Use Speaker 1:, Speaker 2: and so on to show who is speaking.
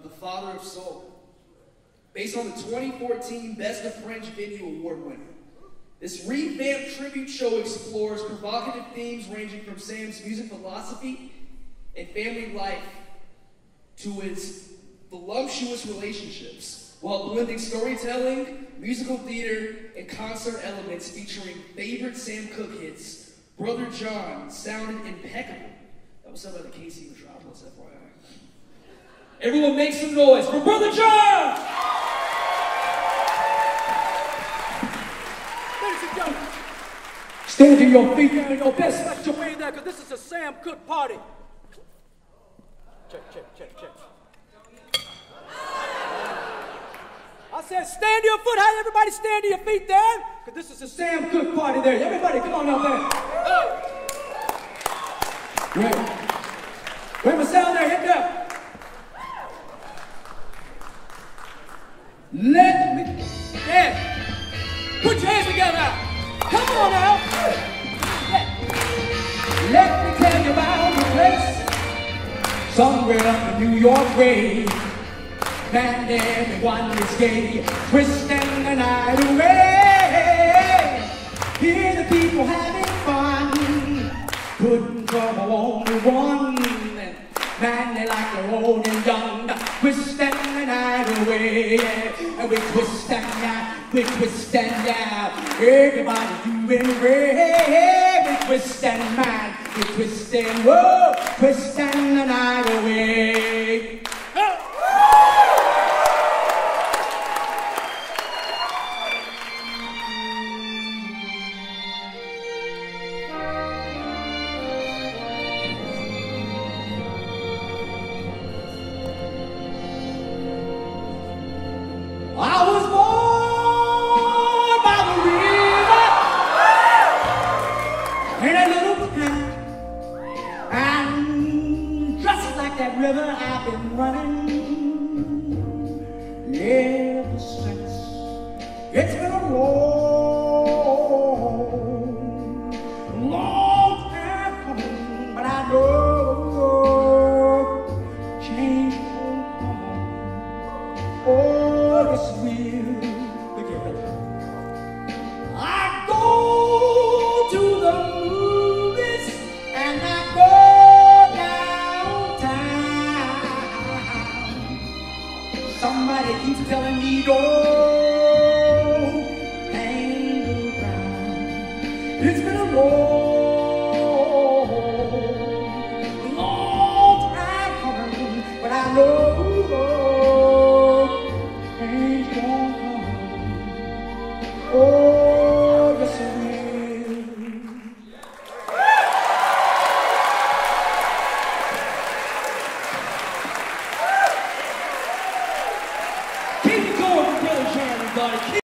Speaker 1: the father of soul, based on the 2014 Best of Fringe Venue award winner. This revamped tribute show explores provocative themes ranging from Sam's music philosophy and family life to his voluptuous relationships, while blending storytelling, musical theater, and concert elements featuring favorite Sam Cooke hits. Brother John sounded impeccable. That was said by the KC Metropolis, FYI. Everyone make some noise for Brother John!
Speaker 2: Ladies and gentlemen, stand to your feet there and your best smack your way there, because this is a Sam Cooke party. Check, check, check, check. I said stand to your foot. How everybody stand to your feet there? Because this is a Sam Cooke party there. Everybody come on out there. Great. Where's my sound there? Hit that. Let me, yeah. Put your hands together. Come on now. Let me tell you about the place. Somewhere up in New York way. And everyone is gay, twisting the night away. Hear the people having fun, putting trouble on the one. Man, they like they're old and young, twisting the night away. And we twist and yeah, we twist and yeah. Everybody doing great. We twist and man, we twist and whoa, twisting the night away. I was born by the river in a little town, and just like that river I've been running ever since. It's been a long time coming, but I know change will come. Oh, yes, will. Look here. I go to the movies and I go downtown. Somebody keeps telling me don't hang around. It's been a long time coming, but I know. Oh, yes, it will. Keep it going, Brother John, everybody.